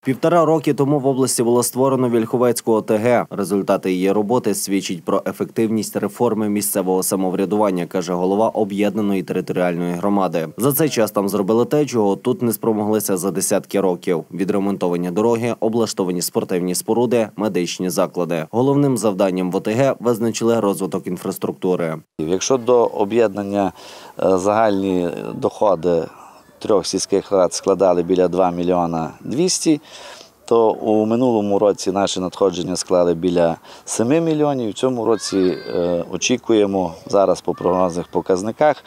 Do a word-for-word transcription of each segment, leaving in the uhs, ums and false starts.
Півтора роки тому в області було створено Вільховецьку О Те Ге. Результати її роботи свідчать про ефективність реформи місцевого самоврядування, каже голова об'єднаної територіальної громади. За цей час там зробили те, чого тут не спромоглися за десятки років. Відремонтовані дороги, облаштовані спортивні споруди, медичні заклади. Головним завданням в О Те Ге визначили розвиток інфраструктури. Якщо до об'єднання загальні доходи трьох сільських рад складали біля два мільйона двісті, то у минулому році наші надходження склали біля семи мільйонів. В цьому році очікуємо, зараз по прогнозних показниках,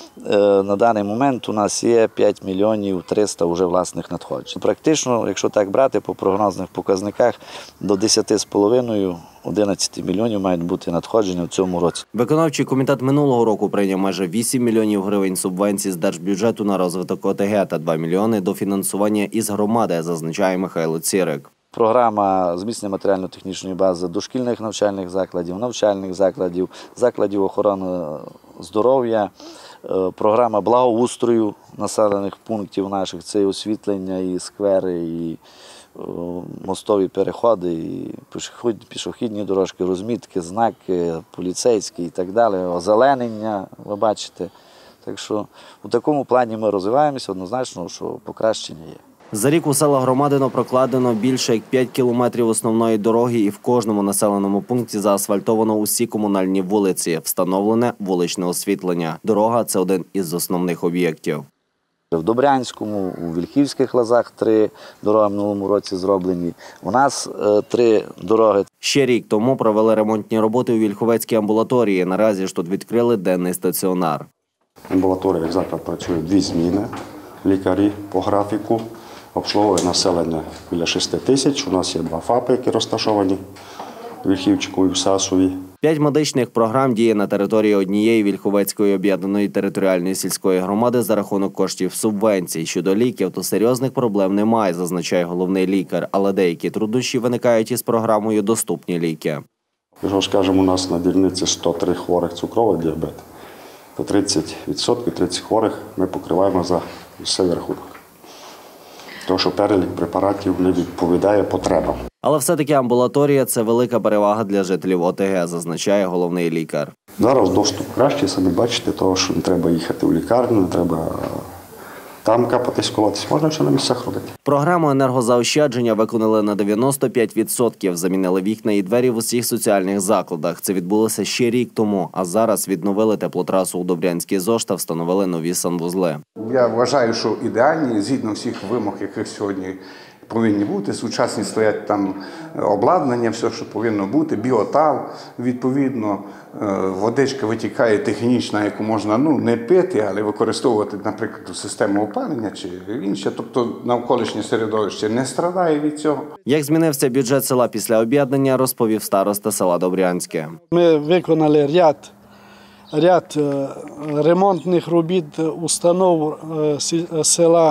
на даний момент у нас є п'ять мільйонів триста вже власних надходжень. Практично, якщо так брати, по прогнозних показниках до десяти з половиною - одинадцяти мільйонів мають бути надходження в цьому році. Виконавчий комітет минулого року прийняв майже вісім мільйонів гривень субвенцій з держбюджету на розвиток О Те Ге та два мільйони до фінансування із громади, зазначає Михайло Цірик. Програма зміцнення матеріально-технічної бази дошкільних навчальних закладів, навчальних закладів, закладів охорони здоров'я, програма благоустрою населених пунктів наших, це і освітлення, і сквери, і мостові переходи, і пішохідні дорожки, розмітки, знаки, поліцейські і так далі, озеленення, ви бачите. Так що у такому плані ми розвиваємося, однозначно, що покращення є. За рік у селах Громадино прокладено більше як п'ять кілометрів основної дороги і в кожному населеному пункті заасфальтовано усі комунальні вулиці, встановлене вуличне освітлення. Дорога – це один із основних об'єктів. В Добрянському, у Вільхівських Лозах три дороги в минулому році зроблені. У нас е, три дороги. Ще рік тому провели ремонтні роботи у Вільховецькій амбулаторії. Наразі ж тут відкрили денний стаціонар. Амбулаторія, як заклад, працює дві зміни. Лікарі по графіку. Обслуговує населення біля шести тисяч. У нас є два ФАПи, які розташовані в Вільхівчику і в Сасові. П'ять медичних програм діє на території однієї Вільховецької об'єднаної територіальної сільської громади за рахунок коштів субвенцій. Щодо ліків, то серйозних проблем немає, зазначає головний лікар. Але деякі труднощі виникають із програмою «Доступні ліки». Якщо скажемо, у нас на дільниці сто три хворих цукровий діабет, то тридцять відсотків тридцять хворих ми покриваємо за місцевий рахунок. Тому що перелік препаратів не відповідає потребам. Але все-таки амбулаторія – це велика перевага для жителів О Те Ге, зазначає головний лікар. Зараз доступ кращий, самі бачите, того, що не треба їхати в лікарню, не треба там капатись, колотись, можна все на місцях робити. Програму енергозаощадження виконали на дев'яносто п'ять відсотків, замінили вікна і двері в усіх соціальних закладах. Це відбулося ще рік тому, а зараз відновили теплотрасу у Добрянській ЗОЖ та встановили нові санвузли. Я вважаю, що ідеальні, згідно всіх вимог, яких сьогодні повинні бути. Сучасні стоять там обладнання, все, що повинно бути, біотал, відповідно, водичка витікає технічна, яку можна ну, не пити, але використовувати, наприклад, систему опалення чи інше, тобто навколишнє середовище не страдає від цього. Як змінився бюджет села після об'єднання, розповів староста села Добрянське. Ми виконали ряд, ряд ремонтних робіт установ села.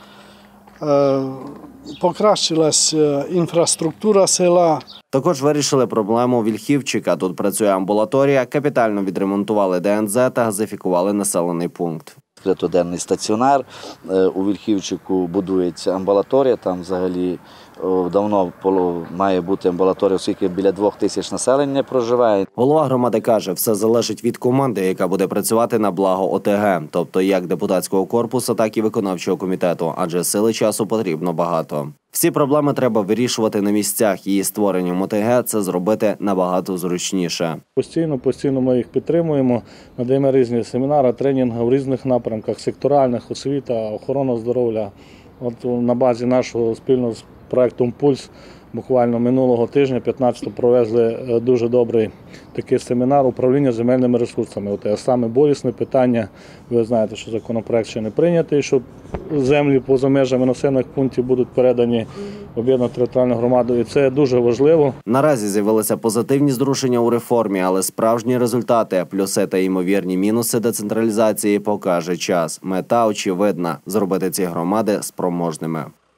Покращилась інфраструктура села. Також вирішили проблему Вільхівчика. Тут працює амбулаторія, капітально відремонтували Де Ен Де та газифікували населений пункт. Денний стаціонар, у Вільхівчику будується амбулаторія, там взагалі давно має бути амбулаторія, оскільки біля двох тисяч населення проживає. Голова громади каже, все залежить від команди, яка буде працювати на благо О Те Ге, тобто як депутатського корпусу, так і виконавчого комітету, адже сили часу потрібно багато. Всі проблеми треба вирішувати на місцях, її створенням О Те Ге це зробити набагато зручніше. Постійно, постійно ми їх підтримуємо, надаємо різні семінари, тренінги в різних напрямках, секторальних, освіта, охорона здоров'я. От на базі нашого спільного з проєктом «Пульс» буквально минулого тижня, п'ятнадцятого, провезли дуже добрий такий семінар управління земельними ресурсами. От саме болісне питання, ви знаєте, що законопроект ще не прийнятий, що землі поза межами населених пунктів будуть передані в об'єднану територіальну громаду, і це дуже важливо. Наразі з'явилися позитивні зрушення у реформі, але справжні результати, плюси та ймовірні мінуси децентралізації покаже час. Мета очевидна – зробити ці громади спроможними.